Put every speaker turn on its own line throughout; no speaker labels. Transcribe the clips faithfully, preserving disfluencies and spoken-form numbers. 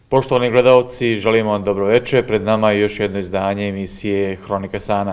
Poštovani gledalci, želimo vam dobro večer. Pred nama je još jedno izdanje emisije Hronika Sana.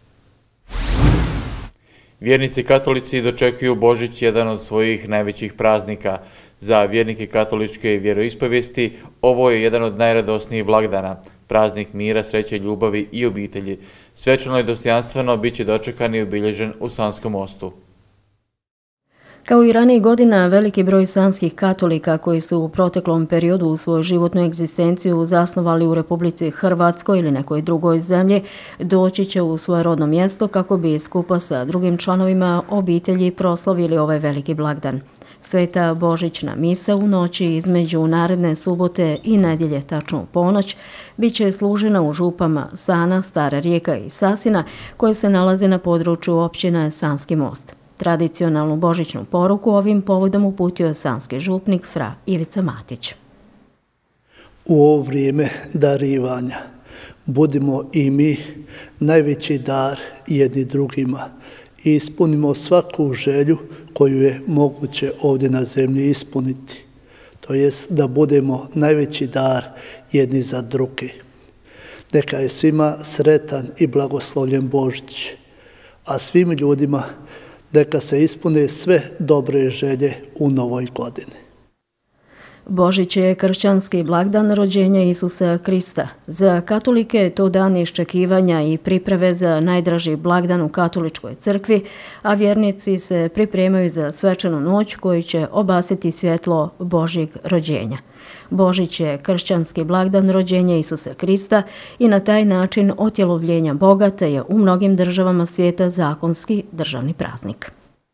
Vjernici katolici dočekuju Božić, jedan od svojih najvećih praznika. Za vjernike katoličke vjeroispovijesti ovo je jedan od najradosnijih blagdana, praznik mira, sreće, ljubavi i obitelji. Svečano i dostojanstveno bit će dočekan i obilježen u Sanskom mostu.
Kao i ranijih godina, veliki broj sanskih katolika koji su u proteklom periodu u svoju životnu egzistenciju zasnovali u Republici Hrvatskoj ili nekoj drugoj zemlji, doći će u svoje rodno mjesto kako bi skupa sa drugim članovima obitelji proslavili ovaj veliki blagdan. Sveta Božićna misa u noći između naredne subote i nedjelje, tačno u ponoć, bit će služena u župama Sana, Stara Rijeka i Sasina, koje se nalaze na području općine Sanski most. Tradicionalnu božićnu poruku ovim povodom uputio je sanski župnik fra Ivica Matić.
U ovo vrijeme darivanja budimo i mi najveći dar jedni drugima i ispunimo svaku želju koju je moguće ovdje na zemlji ispuniti. To jest da budemo najveći dar jedni za druge. Neka je svima sretan i blagoslovljen Božić, a svim ljudima neka se ispune sve dobre želje u novoj godini.
Božić je kršćanski blagdan rođenja Isusa Krista. Za katolike je to dan iščekivanja i priprave za najdraži blagdan u katoličkoj crkvi, a vjernici se pripremaju za svečanu noć koju će obasiti svjetlo Božjeg rođenja. Božić je kršćanski blagdan rođenja Isusa Krista i na taj način otjelovljenja Boga, te je u mnogim državama svijeta zakonski državni praznik.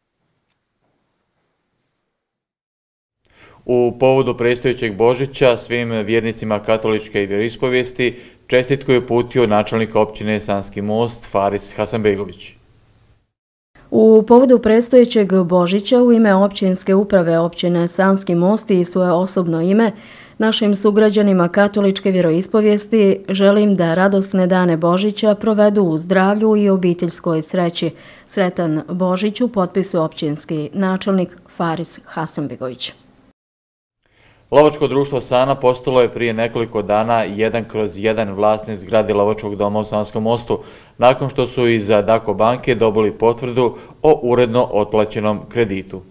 U povodu predstojećeg Božića svim vjernicima katoličke vjeroispovijesti čestitku je uputio načelnik općine Sanski most Faris Hasanbegović.
U povodu predstojećeg Božića u ime općinske uprave općine Sanski most i svoje osobno ime našim sugrađanima katoličke vjeroispovijesti želim da radosne dane Božića provedu u zdravlju i obiteljskoj sreći. Sretan Božić u potpisu općinski načelnik Faris Hasanbegović.
Lovačko društvo Sana postalo je prije nekoliko dana jedan kroz jedan vlasnik zgrade Lovačkog doma u Sanskom mostu, nakon što su iz Dako banke dobili potvrdu o uredno otplaćenom kreditu.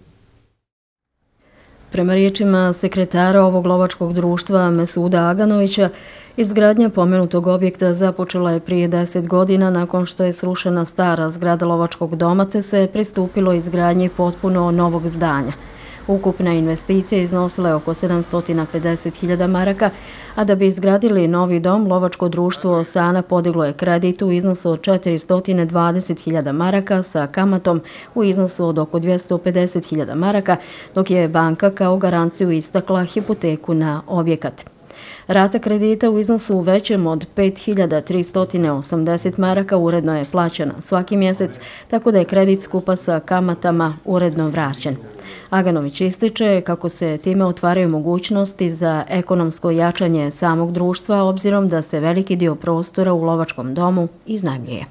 Prema riječima sekretara ovog lovačkog društva Mesuda Aganovića, izgradnja pomenutog objekta započela je prije deset godina nakon što je srušena stara zgrada Lovačkog doma te se pristupilo izgradnji potpuno novog zdanja. Ukupna investicija iznosila je oko sedamsto pedeset hiljada maraka, a da bi izgradili novi dom, lovačko društvo Sana podiglo je kredit u iznosu od četiristo dvadeset hiljada maraka sa kamatom u iznosu od oko dvjesto pedeset hiljada maraka, dok je banka kao garanciju istakla hipoteku na objekat. Rata kredita u iznosu većem od pet hiljada tristo osamdeset maraka uredno je plaćena svaki mjesec, tako da je kredit skupa sa kamatama uredno vraćen. Aganović ističe kako se time otvaraju mogućnosti za ekonomsko jačanje samog društva, obzirom da se veliki dio prostora u lovačkom domu iznajmljuje.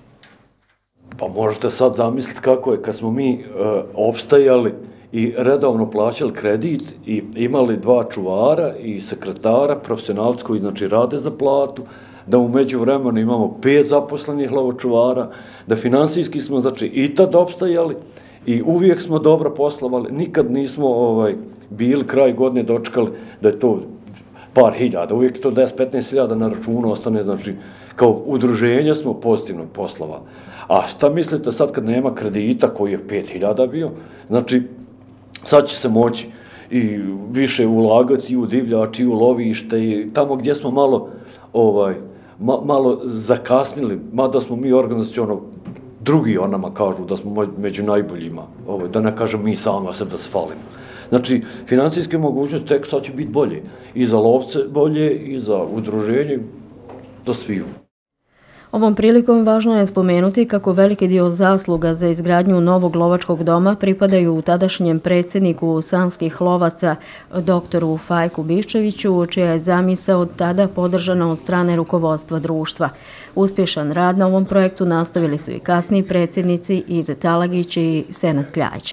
Pa možete sad zamisliti kako je kad smo mi e, opstajali i redovno plaćali kredit i imali dva čuvara i sekretara, profesionalci koji znači rade za platu, da u međuvremenu imamo pet zaposlenih lovočuvara, da finansijski smo znači i tad opstajali i uvijek smo dobro poslovali, nikad nismo ovaj, bili kraj godine dočekali da je to par hiljada, uvijek je to deset do petnaest hiljada na računu ostane, znači kao udruženje smo pozitivno poslovali. A šta mislite sad kad nema kredita koji je pet hiljada bio, znači sad će se moći i više ulagati i u divljač i u lovište i tamo gdje smo malo, ovaj, ma, malo zakasnili, mada smo mi organizaciono, drugi o nama kažu da smo među najboljima, ovaj, da ne kažem mi sami sebe da se falimo. Znači, financijske mogućnosti tek sad će biti bolje. I za lovce bolje, i za udruženje, da sviju.
Ovom prilikom važno je spomenuti kako veliki dio zasluga za izgradnju novog lovačkog doma pripadaju tadašnjem predsjedniku sanskih lovaca doktoru Fajku Biščeviću, čija je zamisao od tada podržana od strane rukovodstva društva. Uspješan rad na ovom projektu nastavili su i kasniji predsjednici Ize Talagić i Senad Kljajić.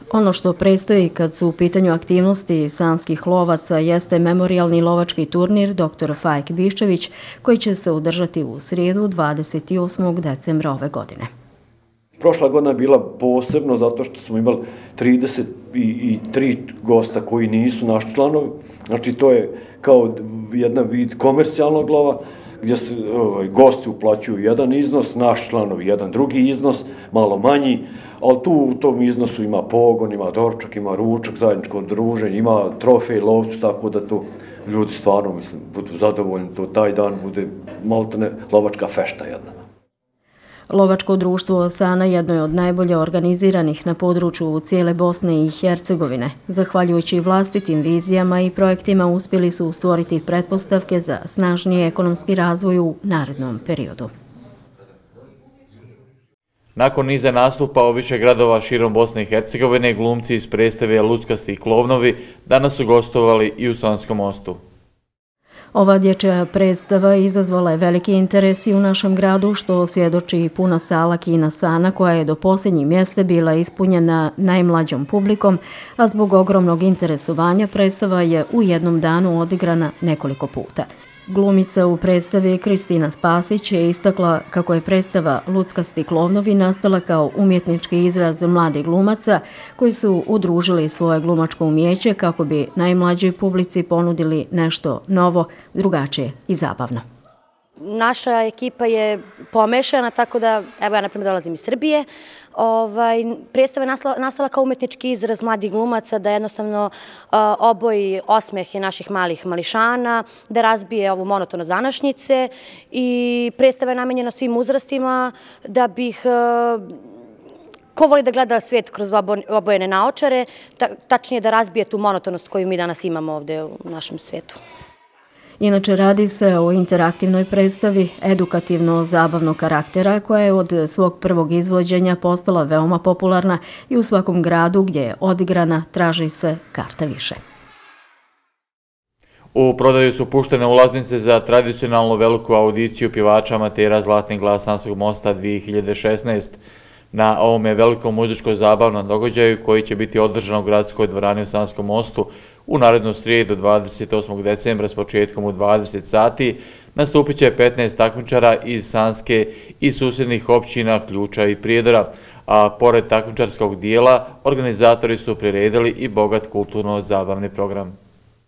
Ono što predstoji kad su u pitanju aktivnosti sanskih lovaca jeste memorijalni lovački turnir doktor Fajk Biščević koji će se održati u srijedu dvadeset osmog decembra ove godine.
Prošla godina je bila posebno zato što smo imali trideset tri gosta koji nisu naši članovi. Znači to je kao jedan vid komercijalnog lova gdje se ovaj, gosti uplaćuju jedan iznos, naši članovi jedan drugi iznos, malo manji, ali tu u tom iznosu ima pogon, ima doručak, ima ručak, zajedničko druženje, ima trofej lovcu, tako da tu ljudi stvarno, mislim, budu zadovoljni, to taj dan bude maltene lovačka fešta jedna.
Lovačko društvo Sana jedno je od najbolje organiziranih na području cijele Bosne i Hercegovine. Zahvaljujući vlastitim vizijama i projektima uspjeli su stvoriti pretpostavke za snažniji ekonomski razvoj u narednom periodu.
Nakon niza nastupa u više gradova širom Bosne i Hercegovine, glumci iz predstave Luckasti klovnovi danas su gostovali i u Sanskom Mostu.
Ova dječja predstava izazvala je veliki interes i u našem gradu, što svjedoči puna sala Kina Sana, koja je do posljednjih mjesta bila ispunjena najmlađom publikom, a zbog ogromnog interesovanja predstava je u jednom danu odigrana nekoliko puta. Glumica u predstavi Kristina Spasić je istakla kako je predstava Luckasti klovnovi nastala kao umjetnički izraz mladih glumaca koji su udružili svoje glumačko umjeće kako bi najmlađoj publici ponudili nešto novo, drugačije i zabavno.
Naša ekipa je pomešana, tako da, evo ja naprimjer dolazim iz Srbije, ovaj, predstava je nastala, nastala kao umetnički izraz mladih glumaca, da jednostavno uh, oboji osmehe naših malih mališana, da razbije ovu monotonost današnjice i predstava je namenjena svim uzrastima da bih... Uh, Ko voli da gleda svijet kroz obojene naočare, ta, tačnije da razbije tu monotonost koju mi danas imamo ovdje u našem svijetu.
Inače, radi se o interaktivnoj predstavi edukativno-zabavnog karaktera koja je od svog prvog izvođenja postala veoma popularna i u svakom gradu gdje je odigrana traži se karta više.
U prodaju su puštene ulaznice za tradicionalnu veliku audiciju pjevača amatera Zlatni glas Sanskog Mosta dvije hiljade šesnaeste. Na ovome velikom muzičko-zabavnom događaju koji će biti održan u gradskoj dvorani u Sanskom Mostu u narednu srijedu dvadeset osmog decembra s početkom u dvadeset sati nastupit će petnaest takmičara iz Sanske i susjednih općina Ključa i Prijedora, a pored takmičarskog dijela organizatori su priredili i bogat kulturno-zabavni program.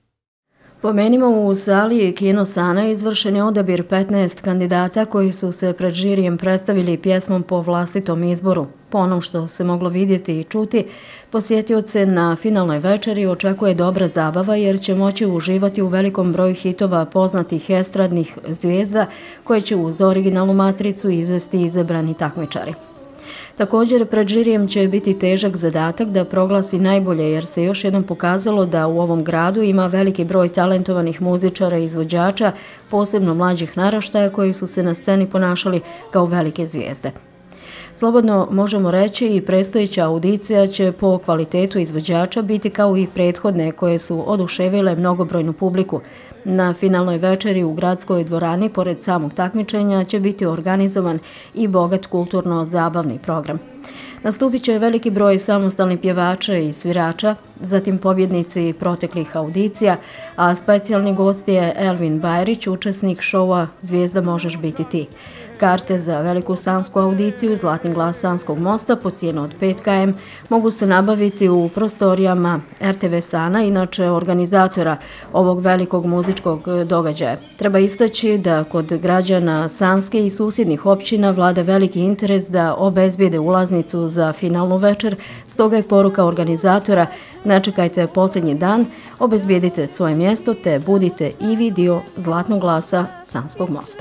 Pomenimo, u sali Kino Sana izvršen je odabir petnaest kandidata koji su se pred žirijem predstavili pjesmom po vlastitom izboru. Po onom što se moglo vidjeti i čuti, posjetioce na finalnoj večeri očekuje dobra zabava jer će moći uživati u velikom broju hitova poznatih estradnih zvijezda koje će uz originalnu matricu izvesti izabrani takmičari. Također, pred žirijem će biti težak zadatak da proglasi najbolje jer se još jednom pokazalo da u ovom gradu ima veliki broj talentovanih muzičara i izvođača, posebno mlađih naraštaja koji su se na sceni ponašali kao velike zvijezde. Slobodno možemo reći i predstojeća audicija će po kvalitetu izvođača biti kao i prethodne koje su oduševile mnogobrojnu publiku. Na finalnoj večeri u gradskoj dvorani, pored samog takmičenja, će biti organizovan i bogat kulturno-zabavni program. Nastupit će veliki broj samostalnih pjevača i svirača, zatim pobjednici proteklih audicija, a specijalni gost je Elvin Bajrić, učesnik šova Zvijezda možeš biti ti. Karte za veliku sansku audiciju Zlatni glas Sanskog Mosta po cijenu od pet kilometara mogu se nabaviti u prostorijama er te ve Sana, inače organizatora ovog velikog muzičkog događaja. Treba istaći da kod građana Sanske i susjednih općina vlada veliki interes da obezbijede ulaznicu za finalnu večer, stoga je poruka organizatora: ne čekajte posljednji dan, obezbijedite svoje mjesto te budite i vi dio Zlatnog glasa Sanskog Mosta.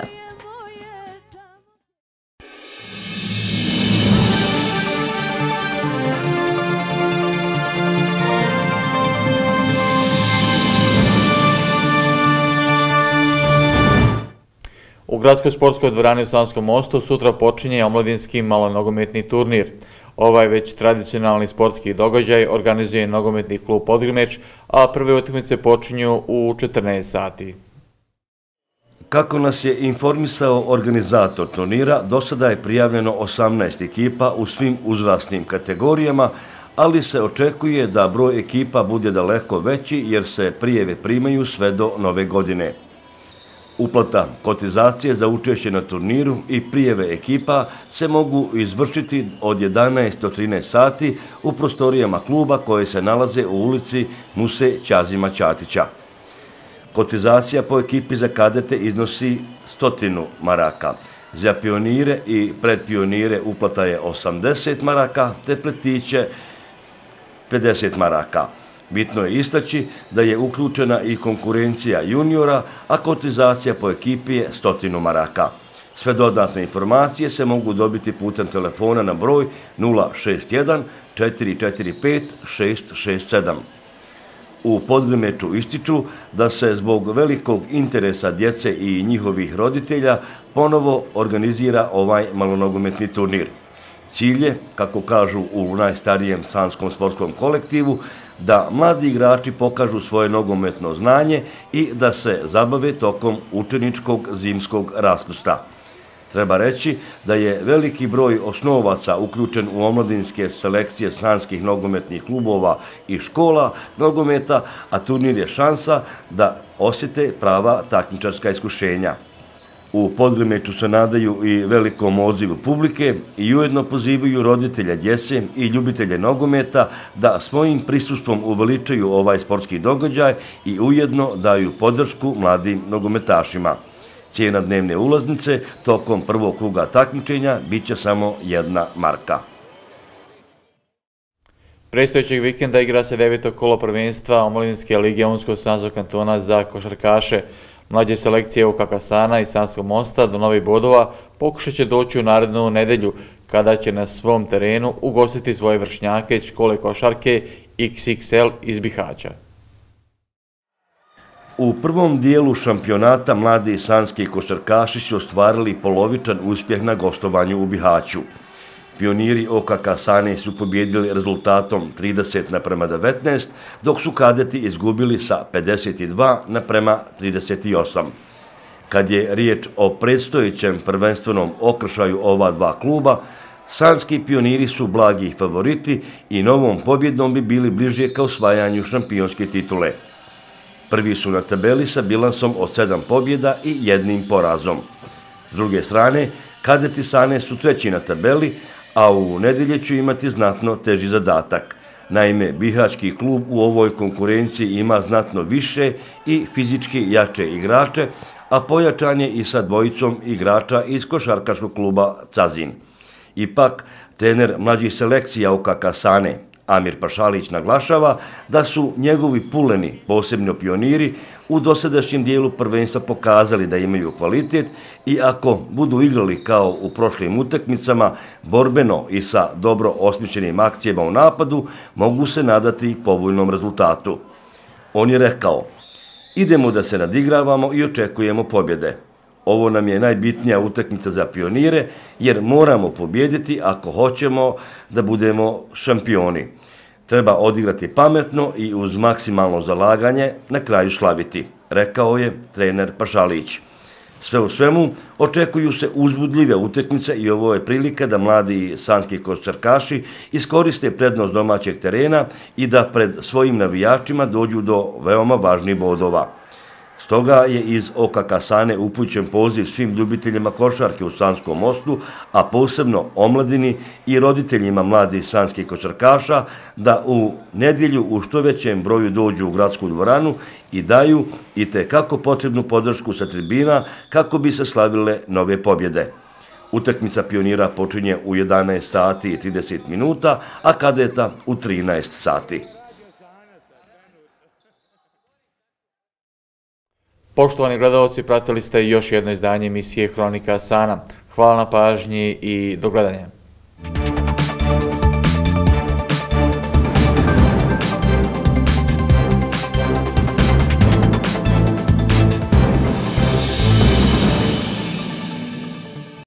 U gradskoj sportskoj dvorani u Sanskom Mostu sutra počinje omladinski malonogometni turnir. Ovaj već tradicionalni sportski događaj organizuje nogometni klub Podgrimeč, a prve utakmice počinju u četrnaest sati.
Kako nas je informisao organizator turnira, do sada je prijavljeno osamnaest ekipa u svim uzrasnim kategorijama, ali se očekuje da broj ekipa bude daleko veći jer se prijave primaju sve do nove godine. Uplata kotizacije za učešće na turniru i prijeve ekipa se mogu izvršiti od jedanaest do trinaest sati u prostorijama kluba koje se nalaze u ulici Muse Ćazima Ćatića. Kotizacija po ekipi za kadete iznosi stotinu maraka. Za pionire i predpionire uplata je osamdeset maraka, te pletiće pedeset maraka. Bitno je istaći da je uključena i konkurencija juniora, a kotizacija po ekipi je stotinu maraka. Sve dodatne informacije se mogu dobiti putem telefona na broj nula šest jedan četiri četiri pet šest šest sedam. U Podgrmeču ističu da se zbog velikog interesa djece i njihovih roditelja ponovo organizira ovaj malonogometni turnir. Cilj je, kako kažu u najstarijem sanskom sportskom kolektivu, da mladi igrači pokažu svoje nogometno znanje i da se zabave tokom učeničkog zimskog raspusta. Treba reći da je veliki broj osnovaca uključen u omladinske selekcije sanskih nogometnih klubova i škola nogometa, a turnir je šansa da osjete prava takmičarska iskušenja. U Podgrmeču se nadaju i velikom odzivu publike i ujedno pozivaju roditelja djece i ljubitelje nogometa da svojim prisustvom uveličaju ovaj sportski događaj i ujedno daju podršku mladim nogometašima. Cijena dnevne ulaznice tokom prvog kruga takmičenja bit će samo jedna marka.
Predstojećeg vikenda igra se deveto kolo prvenstva Omladinske lige Unsko-Sanskog kantona za košarkaše. Mlađe selekcije U K K Sana i Sanskog Mosta do novih bodova pokušat će doći u narednu nedelju, kada će na svom terenu ugostiti svoje vršnjake iz škole košarke X X L iz Bihaća.
U prvom dijelu šampionata mladi sanski košarkaši su ostvarili polovičan uspjeh na gostovanju u Bihaću. Pioniri O K K Sane su pobjedili rezultatom trideset naprema devetnaest, dok su kadeti izgubili sa pedeset dva naprema trideset osam. Kad je riječ o predstojećem prvenstvenom okršaju ova dva kluba, sanski pioniri su blagi favoriti i novom pobjedom bi bili bliže ka osvajanju šampionske titule. Prvi su na tabeli sa bilansom od sedam pobjeda i jednim porazom. S druge strane, kadeti Sane su treći na tabeli, a u nedelje će imati znatno teži zadatak. Naime, bihaćki klub u ovoj konkurenciji ima znatno više i fizički jače igrače, a pojačan je i sa dvojicom igrača iz košarkaškog kluba Cazin. Ipak, trener mlađih selekcija U K K Sane, Amir Pašalić, naglašava da su njegovi puleni, posebno pioniri, u dosadašnjem dijelu prvenstva pokazali da imaju kvalitet i ako budu igrali kao u prošlim utakmicama, borbeno i sa dobro osmišljenim akcijama u napadu, mogu se nadati povoljnom rezultatu. On je rekao: idemo da se nadigravamo i očekujemo pobjede. Ovo nam je najbitnija utakmica za pionire, jer moramo pobjediti ako hoćemo da budemo šampioni. Treba odigrati pametno i uz maksimalno zalaganje na kraju slaviti, rekao je trener Pašalić. Sve u svemu, očekuju se uzbudljive utakmice i ovo je prilika da mladi sanski košarkaši iskoriste prednost domaćeg terena i da pred svojim navijačima dođu do veoma važnih bodova. Stoga je iz O K K Sane upućen poziv svim ljubiteljima košarke u Sanskom Mostu, a posebno omladini i roditeljima mladih sanskih košarkaša, da u nedjelju u što većem broju dođu u gradsku dvoranu i daju i te kako potrebnu podršku sa tribina kako bi se slavile nove pobjede. Utakmica pionira počinje u jedanaest sati i trideset minuta, a kadeta u trinaest sati.
Poštovani gledalci, pratili ste još jedno izdanje emisije Hronika Sana. Hvala na pažnji i do gledanja.